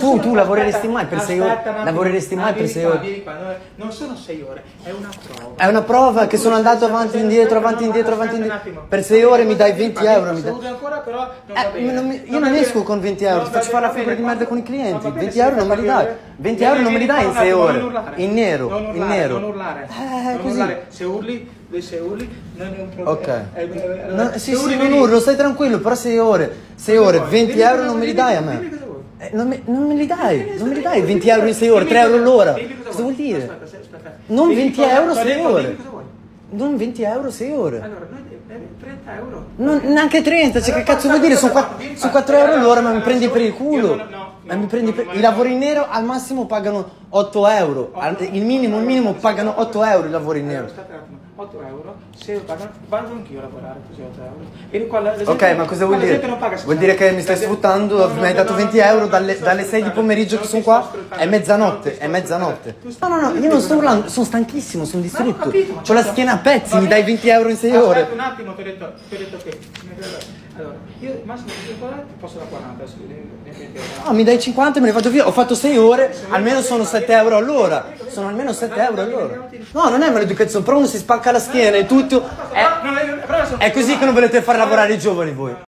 tu lavoreresti mai per 6 ore? Lavoreresti mai per 6 ore? Vieni qua, non sono 6 ore, è una prova. È una prova che sono andato avanti e indietro, avanti e indietro, avanti e indietro. Per 6 ore mi dai 20 euro. Se urli ancora però non va bene. Io non esco con 20 euro, ti faccio fare la figura di merda con i clienti. 20 euro non me li dai. 20 euro non me li dai in 6 ore. In nero, in nero. Non urlare. Così. Se urli non è un problema. Ok. Sì, non urlo, stai tranquillo, però 6 ore. 6 ore, 20 euro non me li dai a me. Non me li dai, 20 euro in 6 ore, 3 euro l'ora. Cosa vuol dire? Aspetta. Non 20 euro 6 Dimmi ore. cosa vuoi. Non 20 euro 6 ore. Allora, 30 euro. Neanche 30, cioè che cazzo vuol dire? Sono 4 euro l'ora, ma mi prendi per il culo. I lavori in nero al massimo pagano 8 euro. Il minimo pagano 8 euro i lavori in nero. Aspetta un attimo, 8 euro, se pagano, vado anch'io a lavorare così 8 euro. Vieni qua, Ok, ma cosa vuol dire? Vuol dire che mi stai sfruttando, mi hai dato 20 euro dalle 6 di pomeriggio che sono qua, è mezzanotte, è mezzanotte. No, io non sto urlando, sono stanchissimo, sono distrutto. C'ho la schiena a pezzi, mi dai 20 euro in 6 ore. Aspetta un attimo, ti ho detto che... Allora, io massimo 50 ti posso da 40 adesso. No, mi dai 50 e me ne vado via. Ho fatto 6 ore, almeno sono 7 euro all'ora. Sono almeno 7 euro all'ora. No, non è maleducazione, però uno si spacca la schiena e tutto. È così che non volete far lavorare i giovani voi.